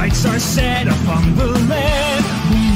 sights are set upon the land.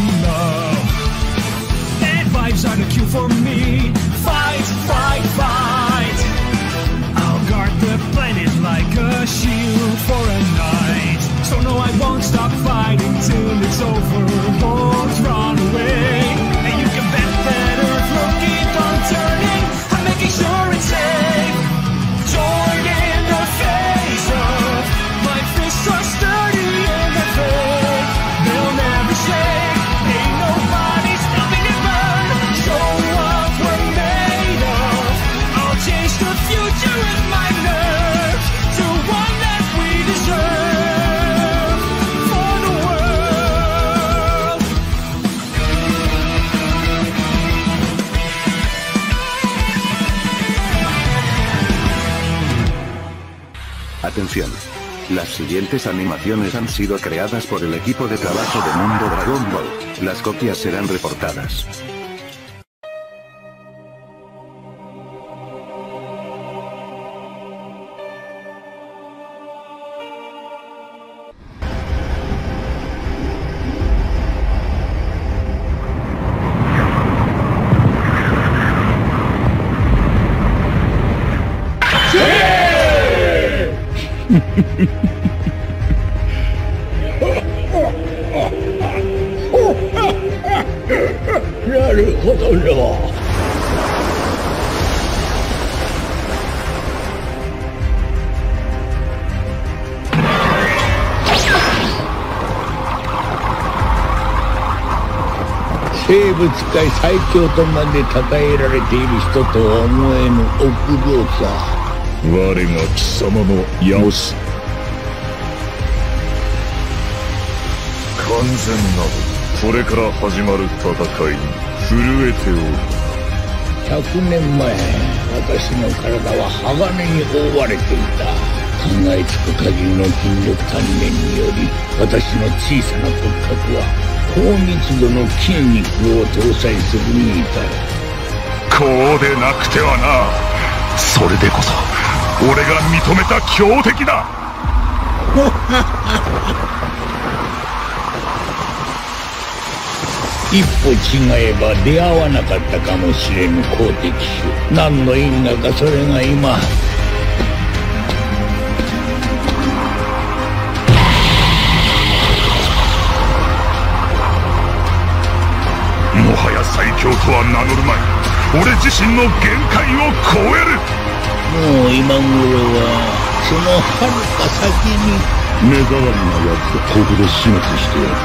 And vibes are the cue for me. Fight, fight, fight. I'll guard the planet like a shield for a night. So no, I won't stop fighting till it's over. Won't run away. And you can bet that Earth will keep on turning. I'm making sure it's safe. Join in the face of my fists are sturdy in the faith. They'll never shake. Ain't nobody stopping it burn. Show what we're made of. I'll change the future with my nerve to one that we deserve for the world. Atención. Las siguientes animaciones han sido creadas por el equipo de trabajo de Mundo Dragon Ball. Las copias serán reportadas. 生物界最強とまで称えられている人とは思えぬ臆病さ。 我が貴様のヤス。完全なるこれから始まる戦いに震えておる。 100年前、私の体は鋼に覆われていた。考えつく限りの筋力鍛錬により、私の小さな骨格は高密度の筋肉を搭載するに至る。 こうでなくてはな。それでこそ俺が認めた強敵だ。 一歩違えば出会わなかったかもしれぬ好敵手。何の因果かそれが今。 もはや最強とは名乗るまい。俺自身の限界を超える。 もう今頃はそのはるか先に。 目障りなやつここで始末してやる。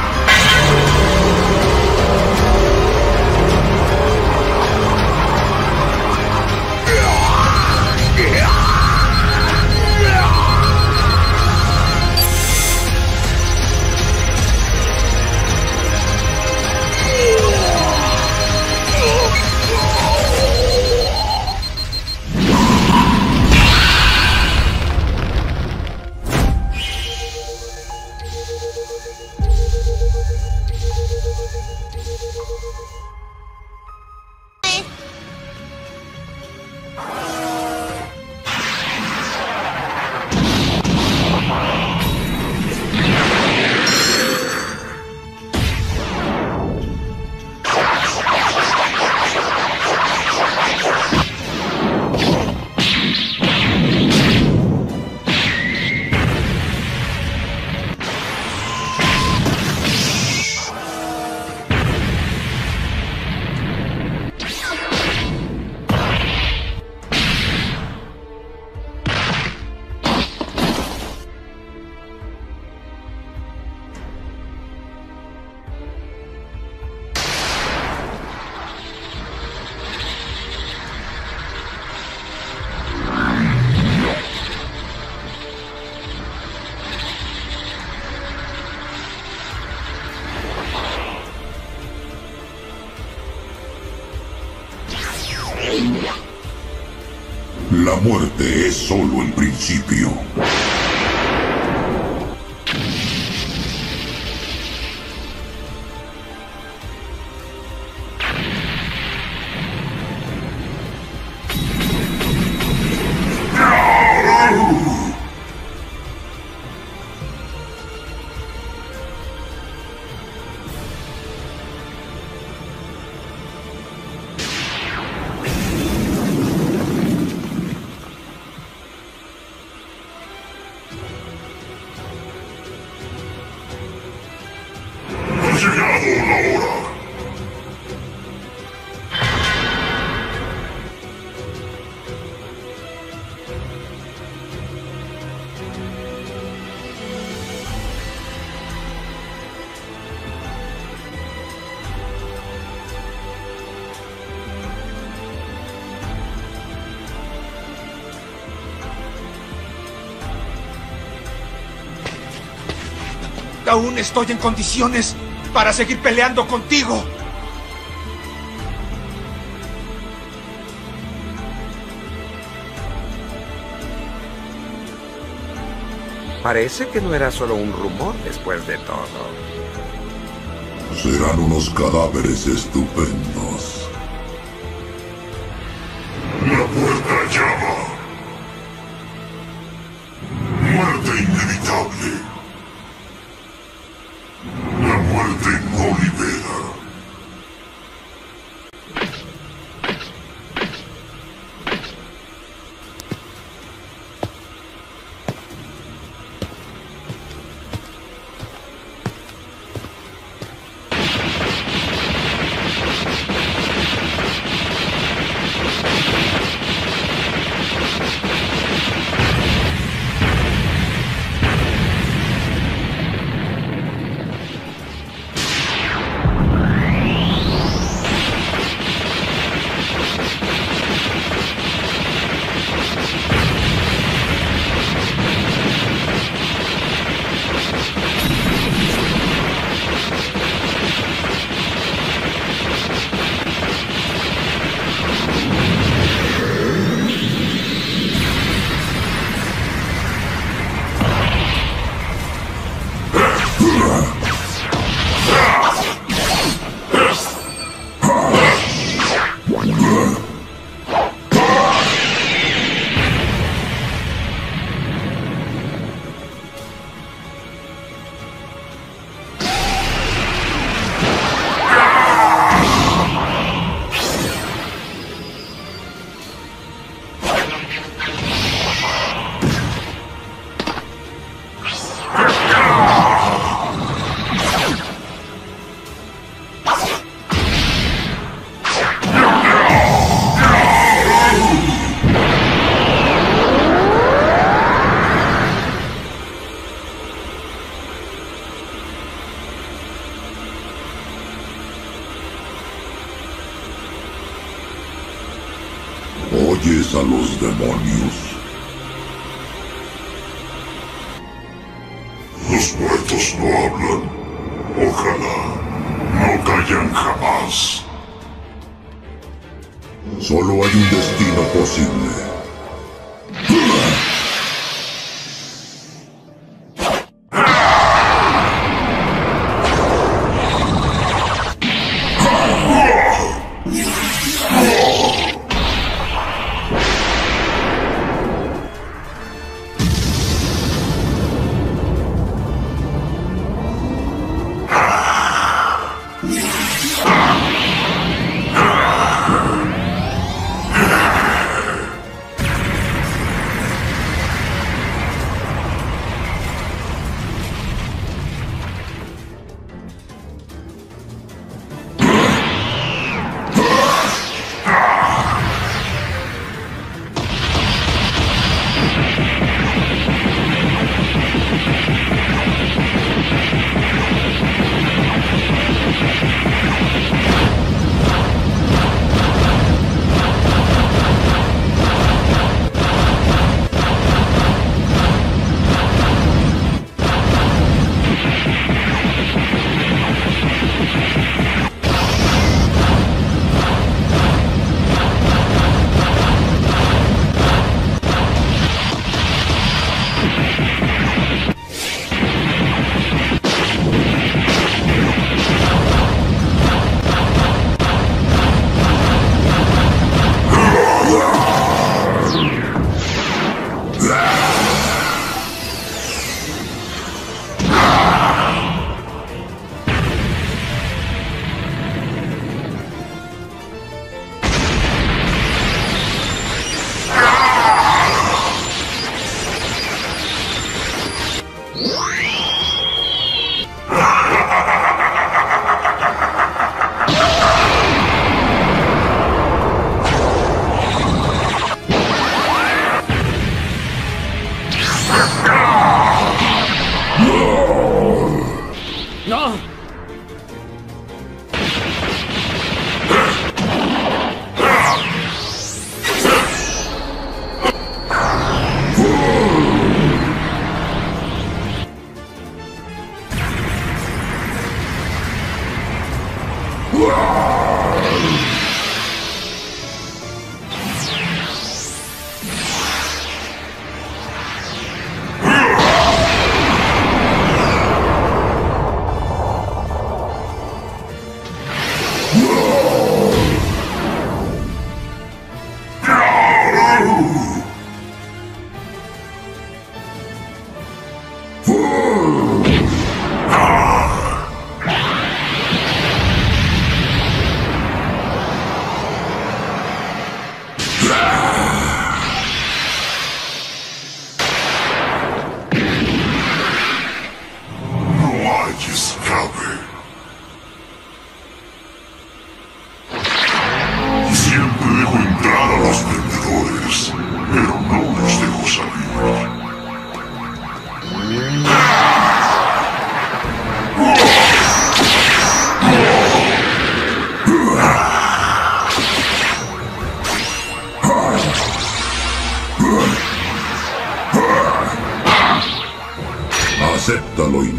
La muerte es solo el principio. aún estoy en condiciones para seguir peleando contigo. Parece que no era solo un rumor después de todo. Serán unos cadáveres estupendos. La puerta llama. Muerte inevitable. La muerte no libera. ¿Oyes a los demonios? Los muertos no hablan. Ojalá no callan jamás. Solo hay un destino posible.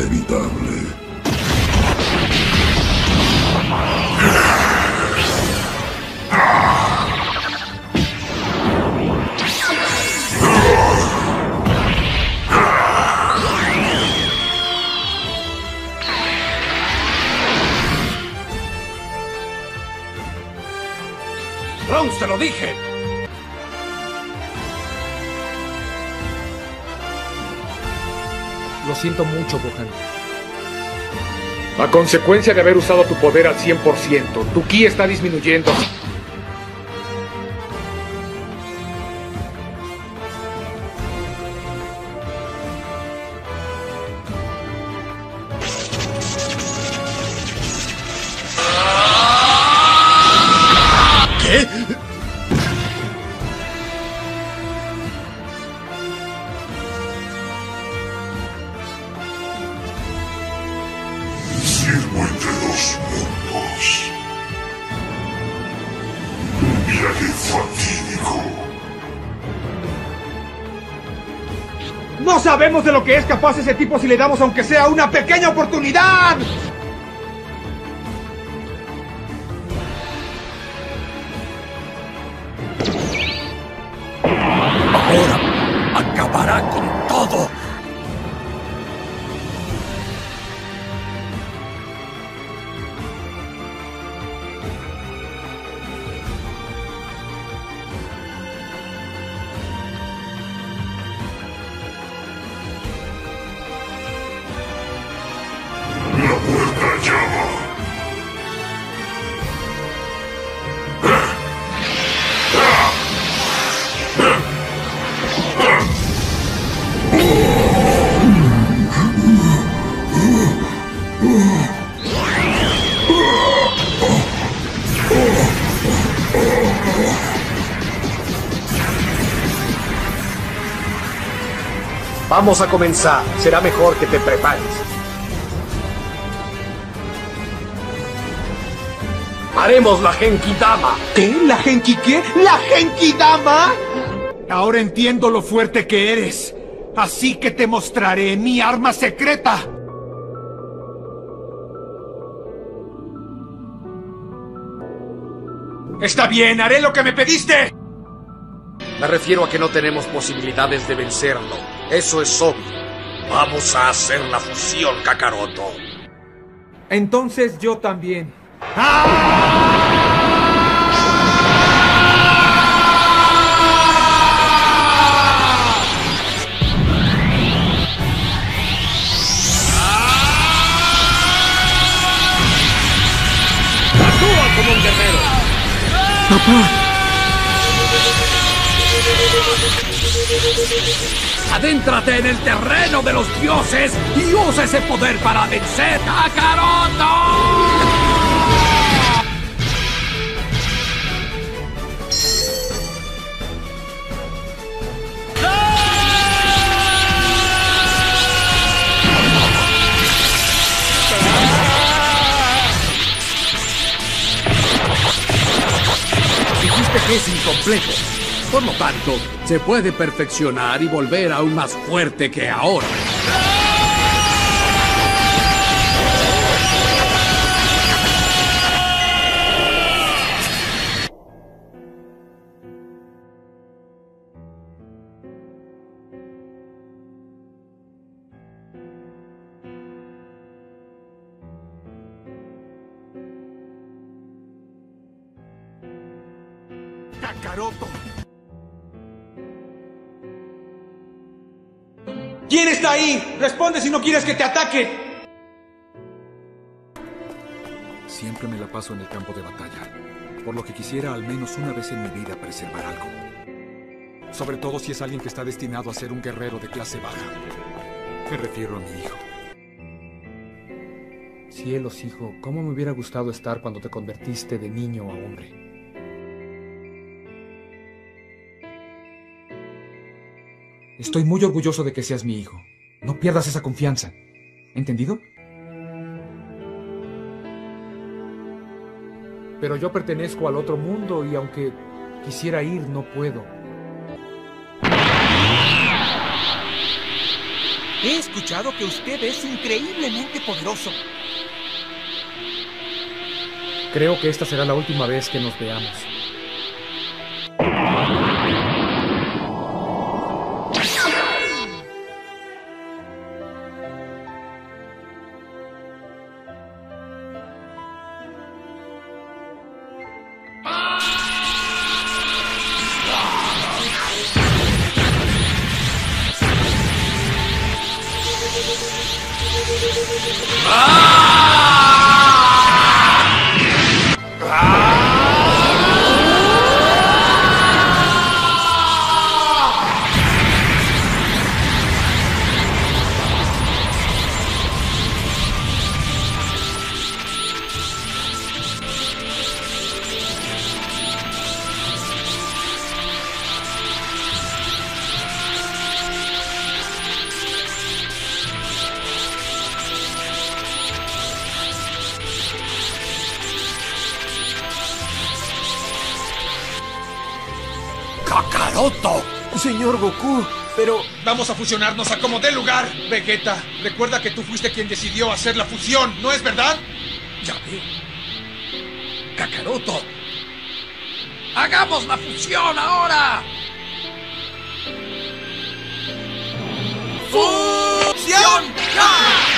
inevitable. ¡Trunks, te lo dije! Lo siento mucho, Gohan. A consecuencia de haber usado tu poder al 100%, tu ki está disminuyendo. ¿Qué? Sirvo entre dos mundos. Un viaje fatídico. ¡No sabemos de lo que es capaz ese tipo si le damos aunque sea una pequeña oportunidad! Ahora acabará con todo. La puerta llama. Vamos a comenzar. Será mejor que te prepares. Haremos la Genki-Dama. ¿Qué? ¿La Genki qué? ¿La Genki-Dama? Ahora entiendo lo fuerte que eres. Así que te mostraré mi arma secreta. Está bien, haré lo que me pediste. Me refiero a que no tenemos posibilidades de vencerlo. Eso es obvio. Vamos a hacer la fusión, Kakaroto. Entonces yo también. ¡Actúa como un guerrero! ¡Papá! Adéntrate en el terreno de los dioses y usa ese poder para vencer a Kakaroto. Dijiste que es incompleto. Por lo tanto, se puede perfeccionar y volver aún más fuerte que ahora. Kakaroto. ¿Quién está ahí? Responde si no quieres que te ataque. Siempre me la paso en el campo de batalla, por lo que quisiera al menos una vez en mi vida preservar algo. Sobre todo si es alguien que está destinado a ser un guerrero de clase baja. Me refiero a mi hijo. Cielos, hijo, cómo me hubiera gustado estar cuando te convertiste de niño a hombre. Estoy muy orgulloso de que seas mi hijo. No pierdas esa confianza. ¿Entendido? Pero yo pertenezco al otro mundo y aunque quisiera ir, no puedo. He escuchado que usted es increíblemente poderoso. Creo que esta será la última vez que nos veamos. ¡Kakaroto! Señor Goku, pero... Vamos a fusionarnos a como dé lugar. Vegeta, recuerda que tú fuiste quien decidió hacer la fusión, ¿no es verdad? Ya ve. Kakaroto. ¡Hagamos la fusión ahora! ¡Fusión! ¡Ya!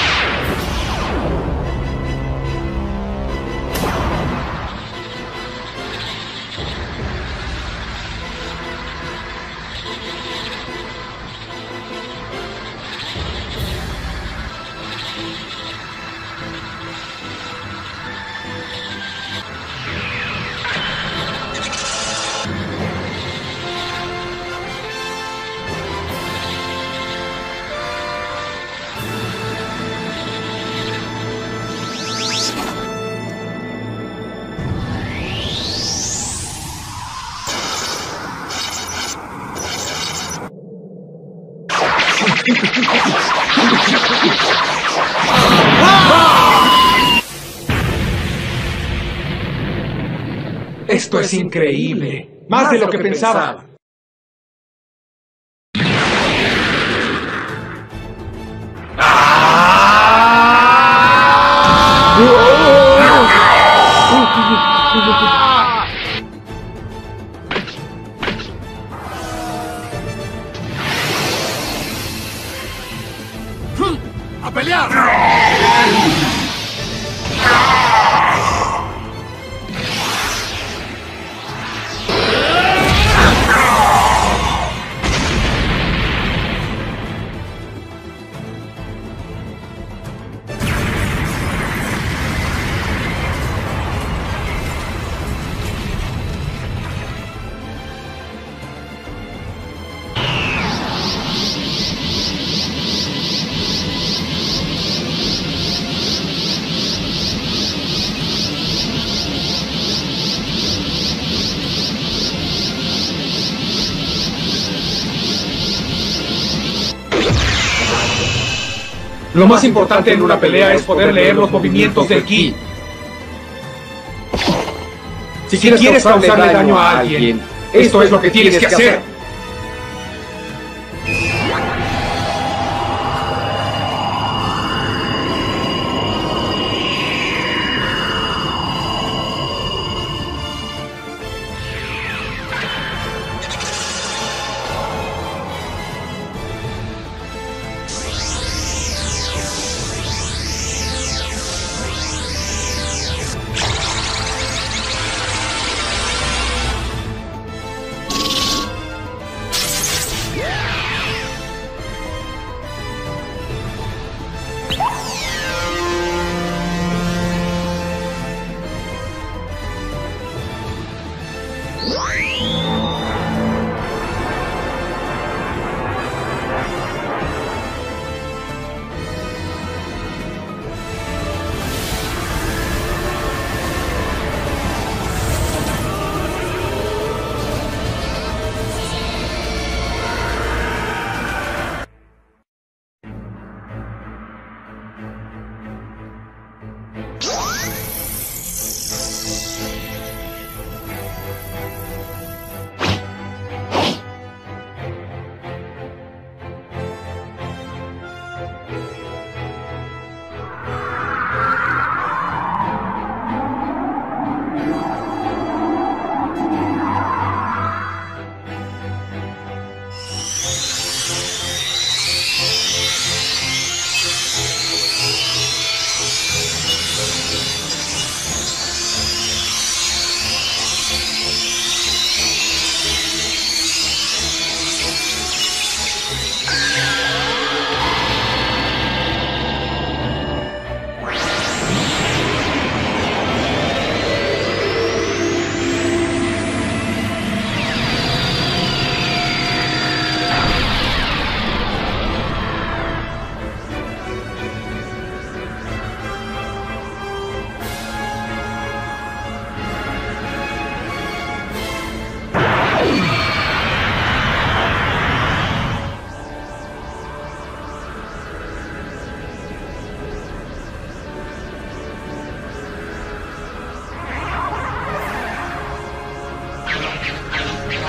Esto es increíble. Más de lo que pensaba. ¡A pelear! Lo más importante en una pelea es poder leer los movimientos del ki. Si quieres causarle daño a alguien, esto es lo que tienes que hacer.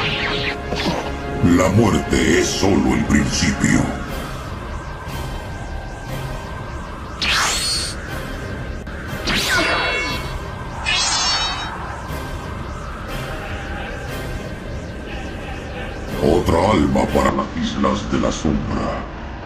La muerte es solo el principio. Otra alma para las Islas de la Sombra.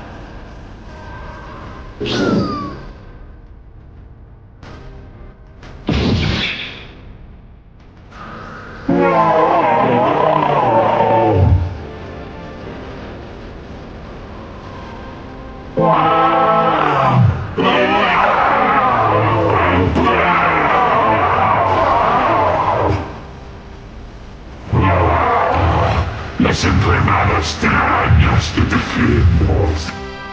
Las enredadas telarañas que tejemos.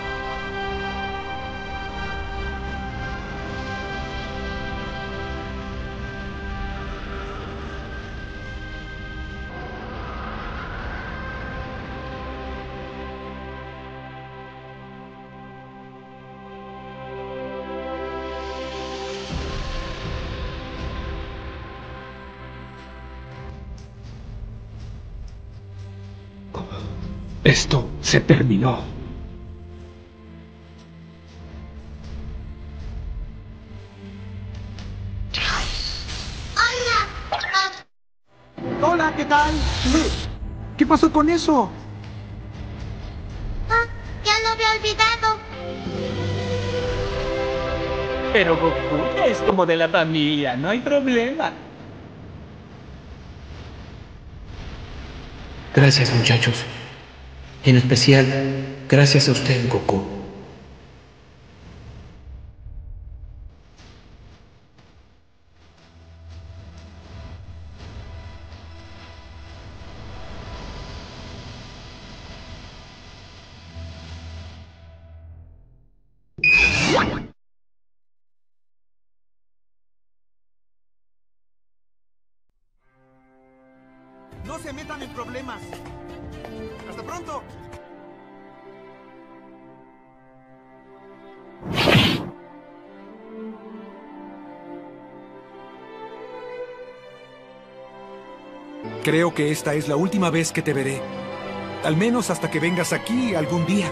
Esto se terminó. Hola, ¿qué tal? ¿Qué pasó con eso? Ya lo había olvidado. Pero Goku es como de la familia, no hay problema. Gracias, muchachos. En especial, gracias a usted, Goku. No se metan en problemas. ¡Hasta pronto! Creo que esta es la última vez que te veré. Al menos hasta que vengas aquí algún día.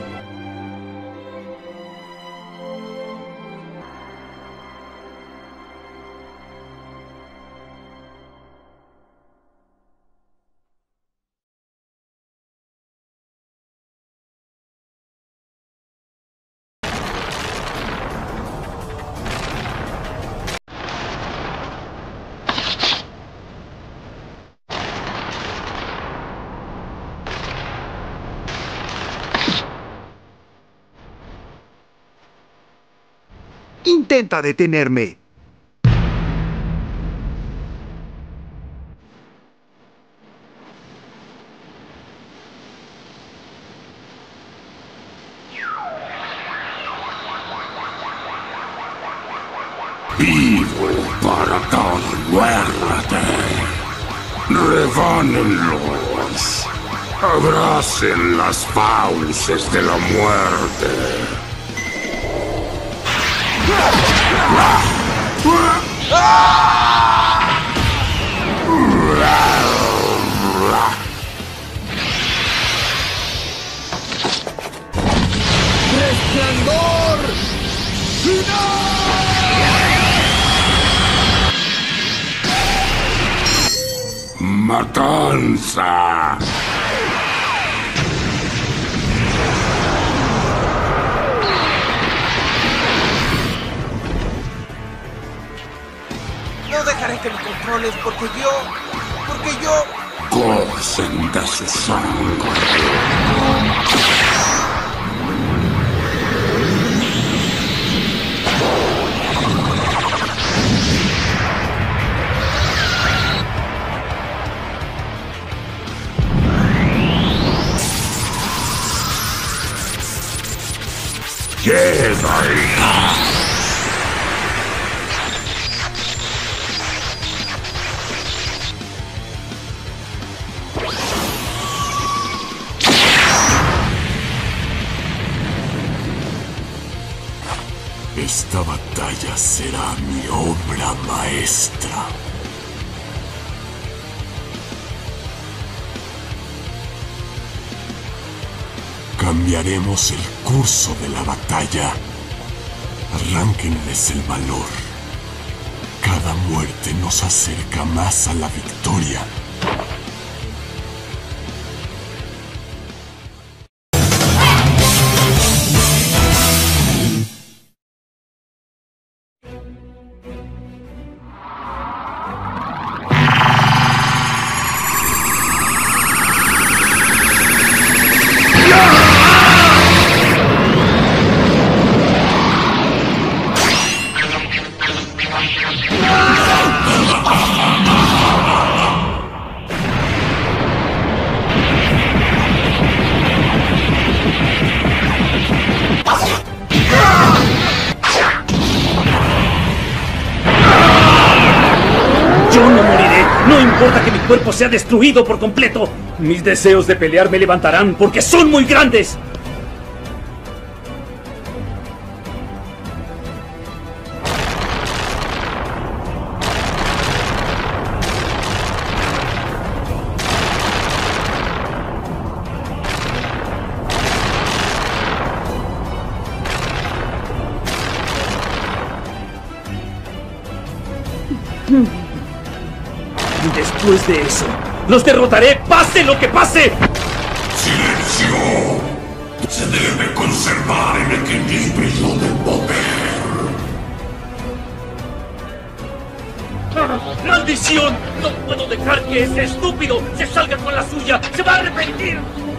Intenta detenerme. Vivo para dar muerte. Revánenlos. Abracen las fauces de la muerte. ¡Resplandor! ¡Matanza! No dejaré que me controles porque yo... Gocen de su sangre. Jedi. Esta batalla será mi obra maestra. Cambiaremos el curso de la batalla. Arránquenles el valor. Cada muerte nos acerca más a la victoria. Yo no moriré. No importa que mi cuerpo sea destruido por completo. Mis deseos de pelear me levantarán porque son muy grandes. Y después de eso, los derrotaré, pase lo que pase. ¡Silencio! Se debe conservar el equilibrio del poder. ¡Maldición! No puedo dejar que ese estúpido se salga con la suya. ¡Se va a arrepentir!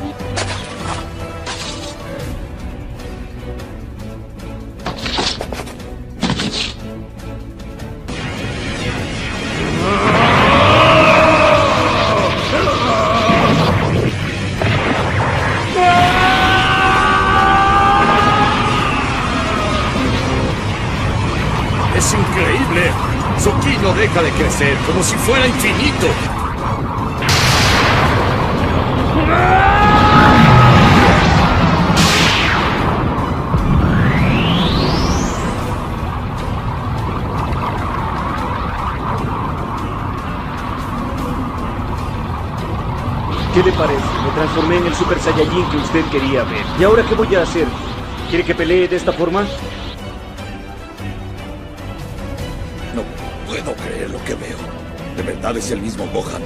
Es increíble. Su ki no deja de crecer, como si fuera infinito. ¿Qué le parece? Me transformé en el Super Saiyajin que usted quería ver. ¿Y ahora qué voy a hacer? ¿Quiere que pelee de esta forma? No puedo creer lo que veo. De verdad es el mismo Gohan.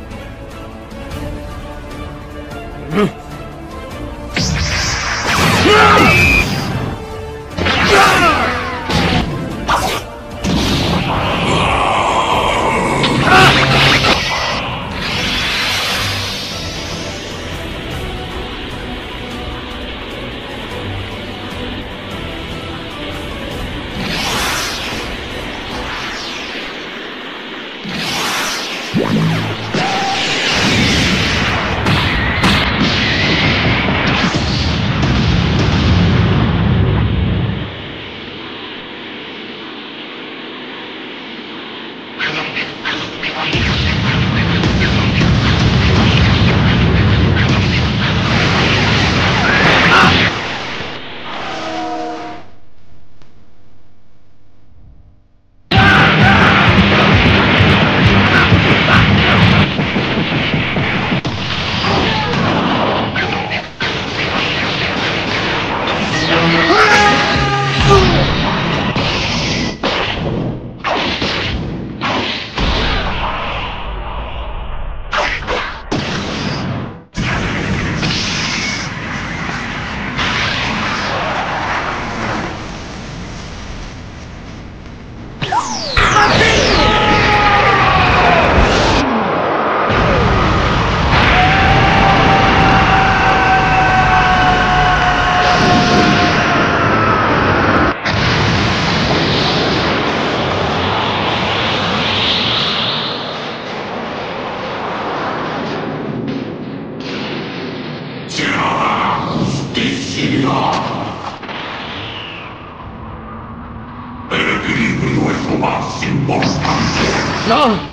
El equilibrio es lo más importante. ¡No!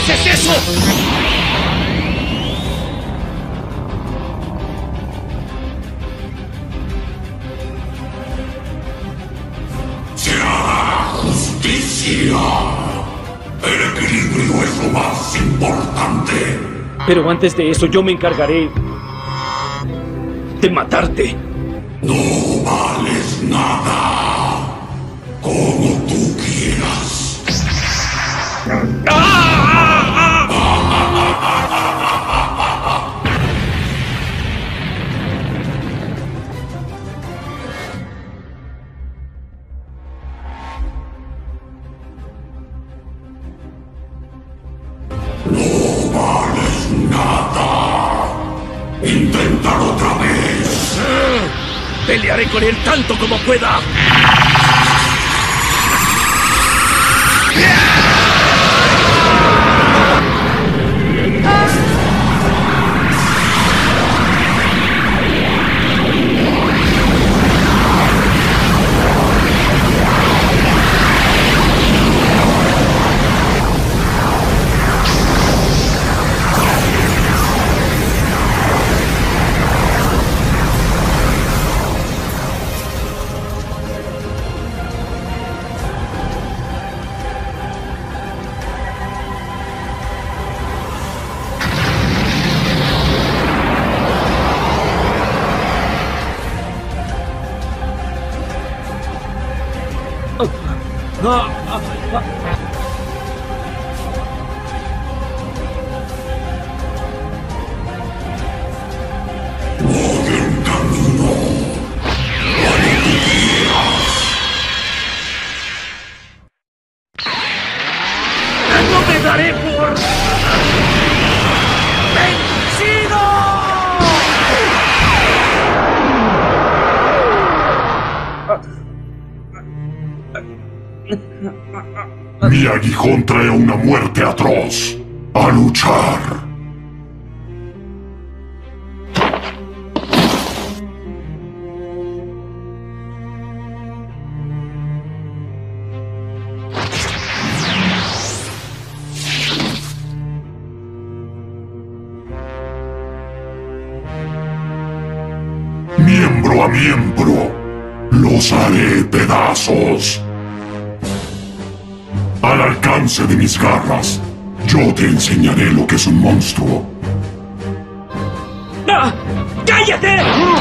haces eso! Se hará justicia. El equilibrio es lo más importante. Pero antes de eso yo me encargaré de matarte. No vales nada. Como tú quieras. No vales nada. Inténtalo otra vez. Pelearé con él tanto como pueda. ¡No me daré por vencido! Mi aguijón trae una muerte atroz. A luchar. Miembro a miembro, los haré pedazos. Al alcance de mis garras, yo te enseñaré lo que es un monstruo. ¡Ah! ¡Cállate!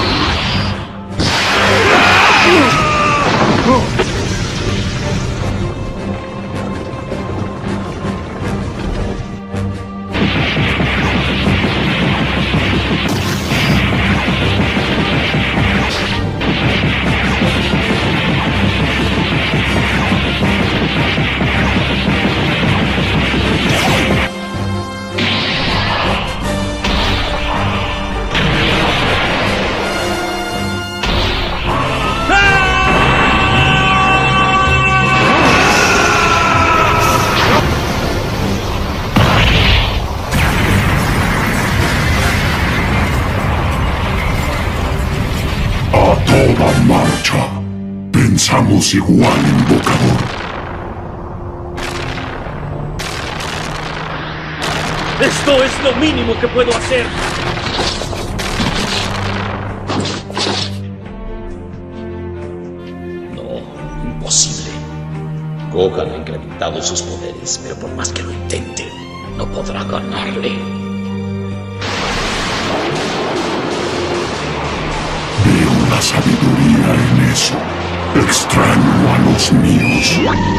Toda marcha. Pensamos igual, invocador. ¡Esto es lo mínimo que puedo hacer! No, imposible. Gohan ha incrementado sus poderes, pero por más que lo intente, no podrá ganarle. Veo la sabiduría en eso. Extraño a los míos.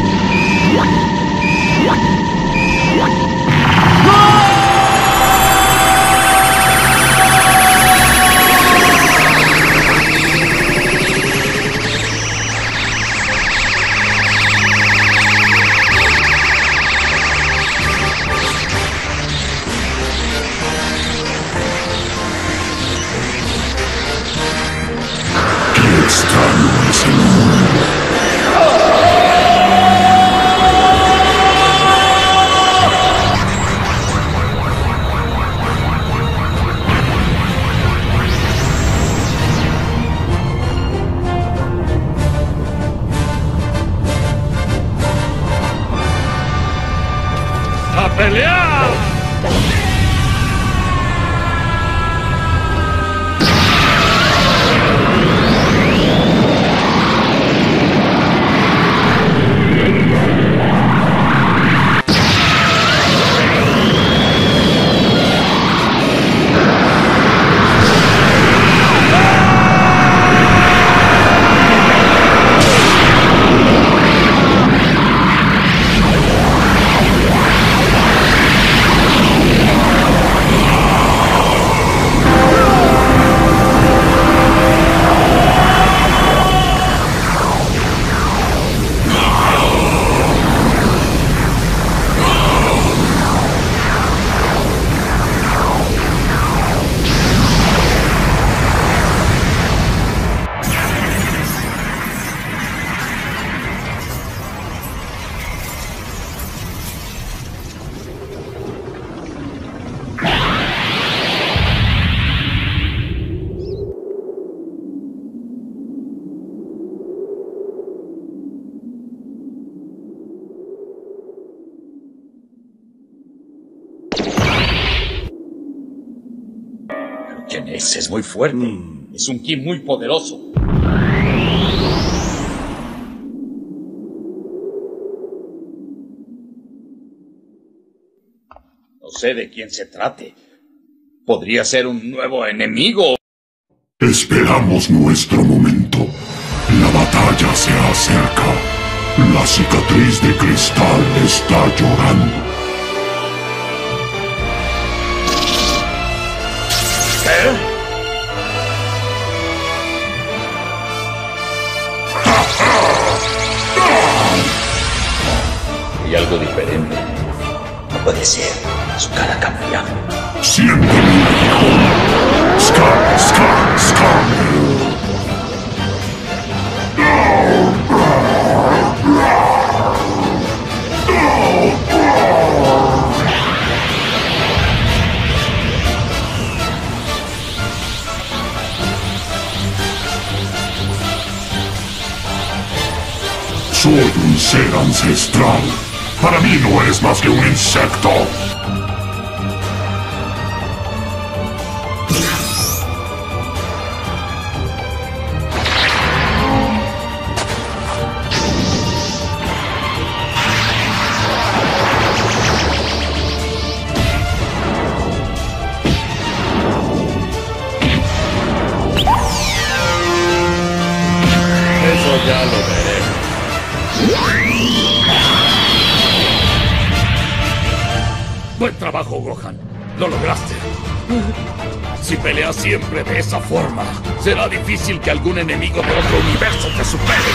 Qué extraño es el mundo. Ese es muy fuerte. Es un ki muy poderoso. No sé de quién se trate. Podría ser un nuevo enemigo. Esperamos nuestro momento. La batalla se acerca. La cicatriz de cristal está llorando. Hay algo diferente. No puede ser. Su cara ha cambiado. Siente mi hijo. Scar, Scar, Scar. Soy un ser ancestral. Para mí no eres más que un insecto. Eso ya lo veré. Buen trabajo, Gohan. Lo lograste. Si peleas siempre de esa forma, será difícil que algún enemigo de otro universo te supere.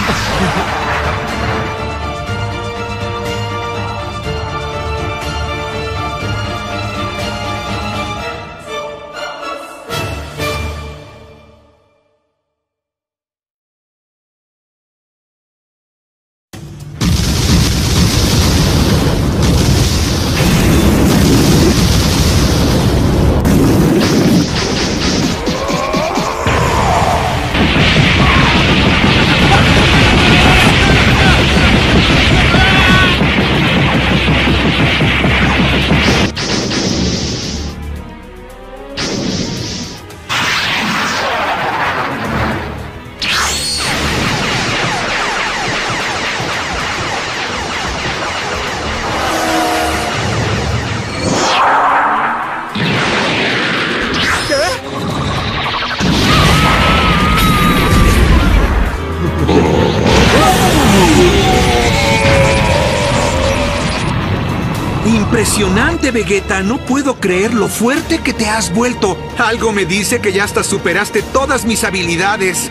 Impresionante, Vegeta. No puedo creer lo fuerte que te has vuelto. Algo me dice que ya hasta superaste todas mis habilidades.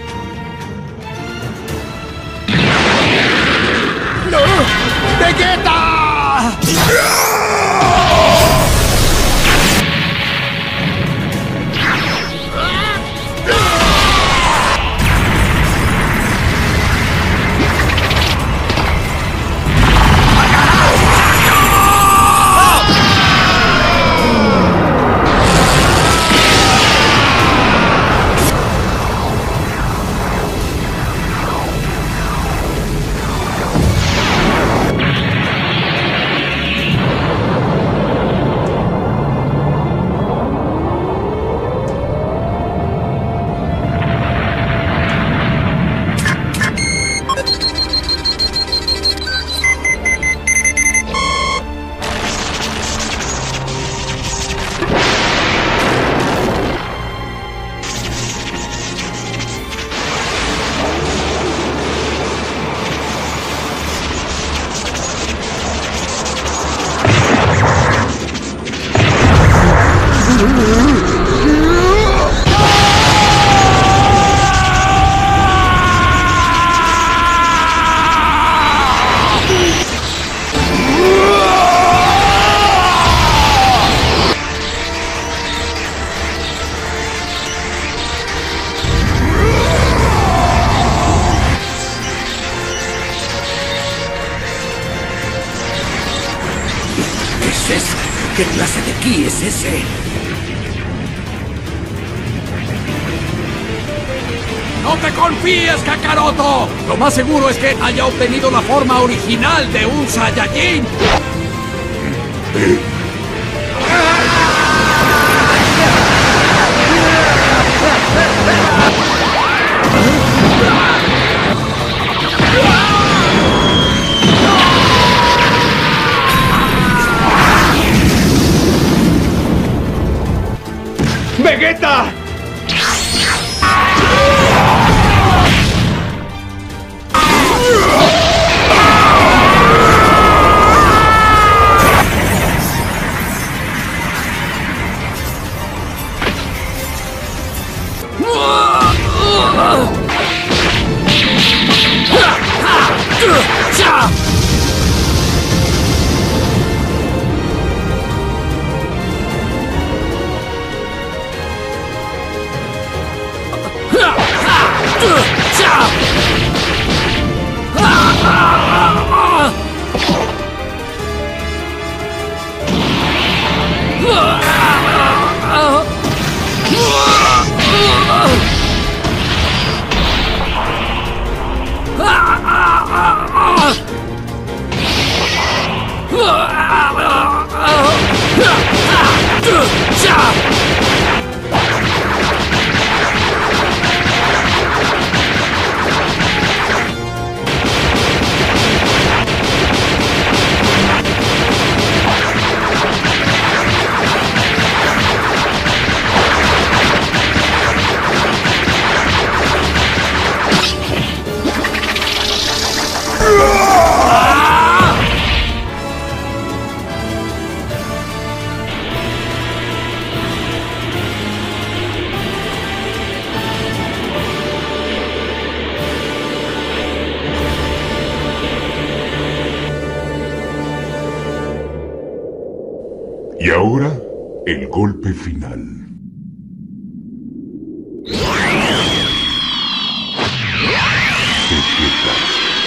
¡No! ¡Vegeta! ¿Qué clase de ki es ese? ¡No te confíes, Kakaroto! Lo más seguro es que haya obtenido la forma original de un Saiyajin. ¡Vegeta! Y ahora, el golpe final. Vegeta.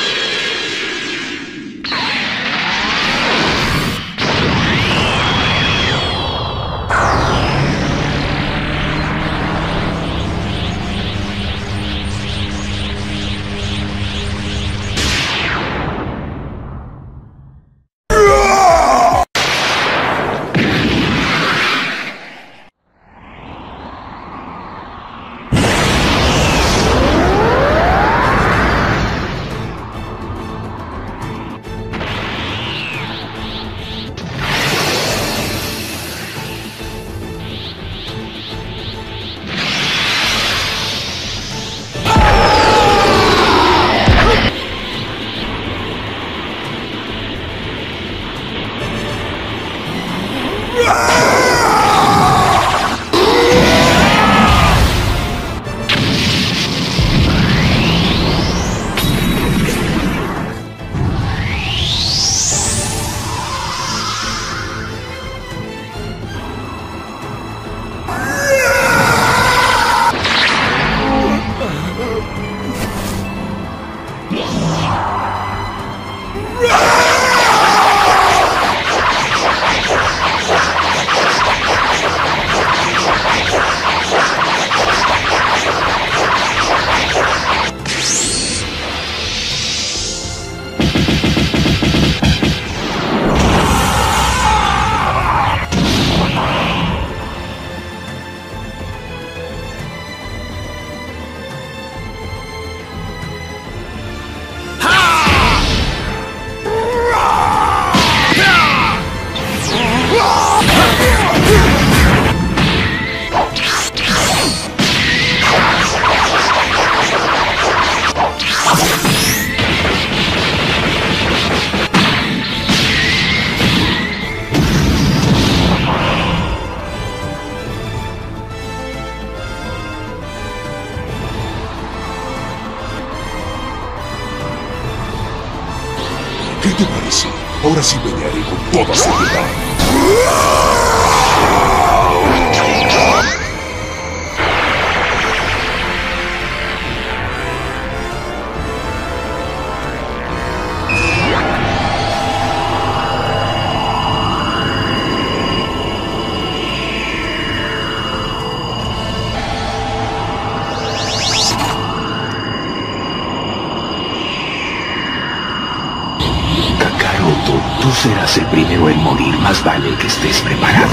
¿Qué te parece? Ahora sí pelearé con toda seriedad. Tú serás el primero en morir, más vale que estés preparado.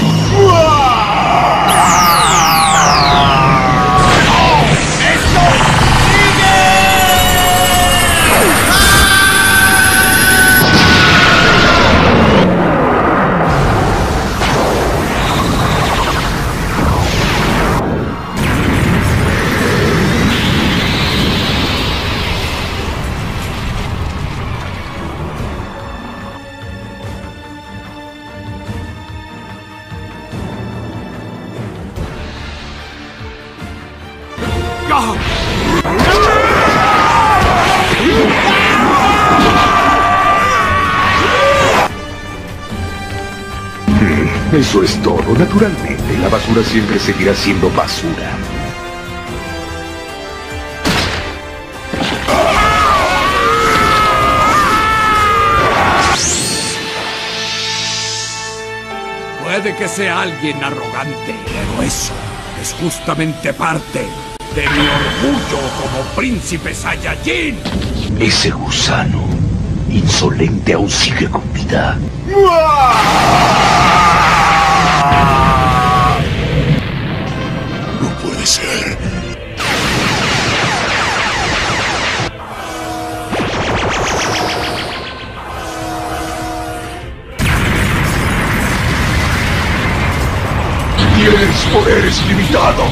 Eso es todo. Naturalmente, la basura siempre seguirá siendo basura. Puede que sea alguien arrogante, pero eso es justamente parte de mi orgullo como príncipe Saiyajin. Ese gusano insolente aún sigue con vida. No puede ser. Tienes poderes limitados.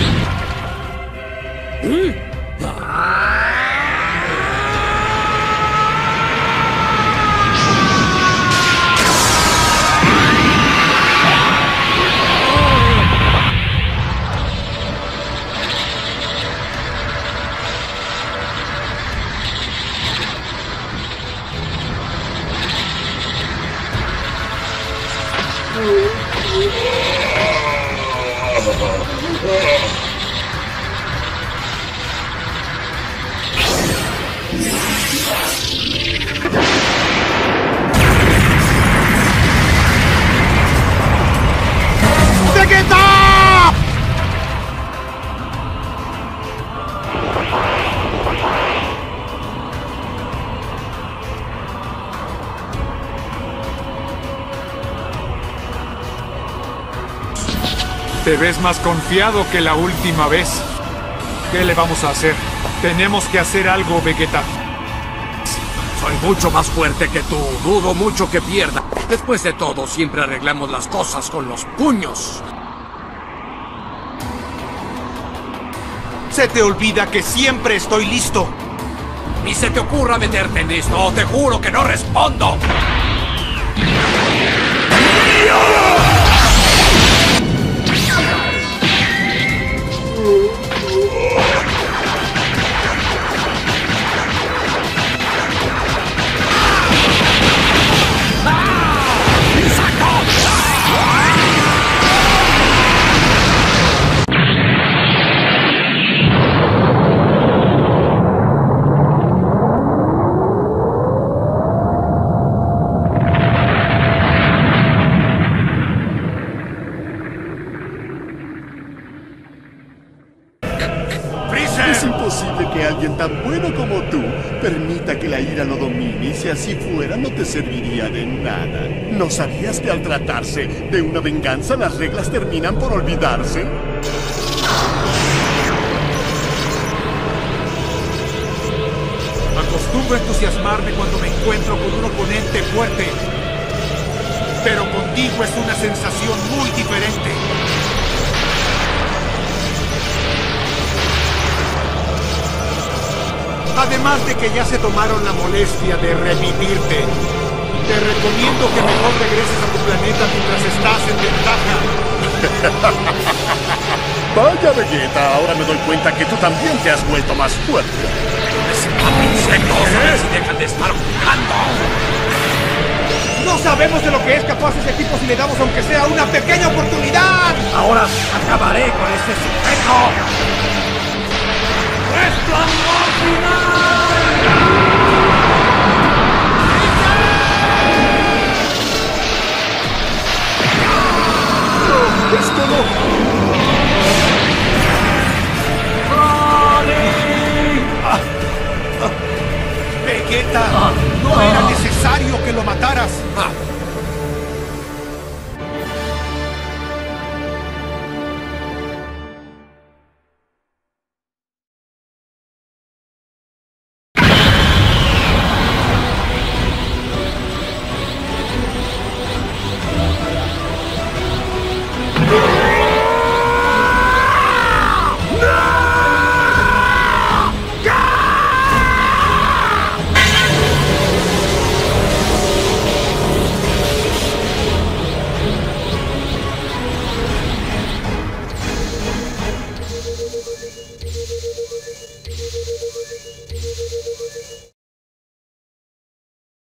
Te ves más confiado que la última vez. ¿Qué le vamos a hacer? Tenemos que hacer algo, Vegeta. Soy mucho más fuerte que tú. Dudo mucho que pierda. Después de todo, siempre arreglamos las cosas con los puños. Se te olvida que siempre estoy listo. Ni se te ocurra meterte en esto, o te juro que no respondo. Es imposible que alguien tan bueno como tú permita que la ira lo domine, y si así fuera no te serviría de nada. ¿No sabías que al tratarse de una venganza las reglas terminan por olvidarse? Acostumbro a entusiasmarme cuando me encuentro con un oponente fuerte, pero contigo es una sensación muy diferente. Además de que ya se tomaron la molestia de revivirte, te recomiendo que mejor regreses a tu planeta mientras estás en ventaja. Vaya, Vegeta, ahora me doy cuenta que tú también te has vuelto más fuerte. ¡Insectos! ¡Dejan de estar jugando! No sabemos de lo que es capaz ese tipo si le damos aunque sea una pequeña oportunidad. Ahora acabaré con este sujeto.